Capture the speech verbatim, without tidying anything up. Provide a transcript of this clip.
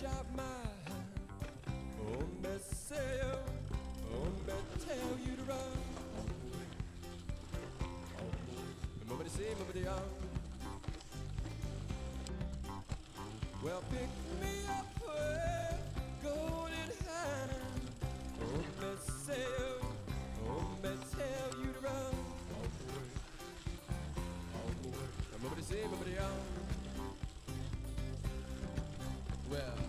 out my hand. Oh, me say you, oh, me tell you to run. Nobody say, nobody out. Well, pick me up with golden hand. Oh, me say you, oh, me tell you to run. Nobody say, nobody out. Well,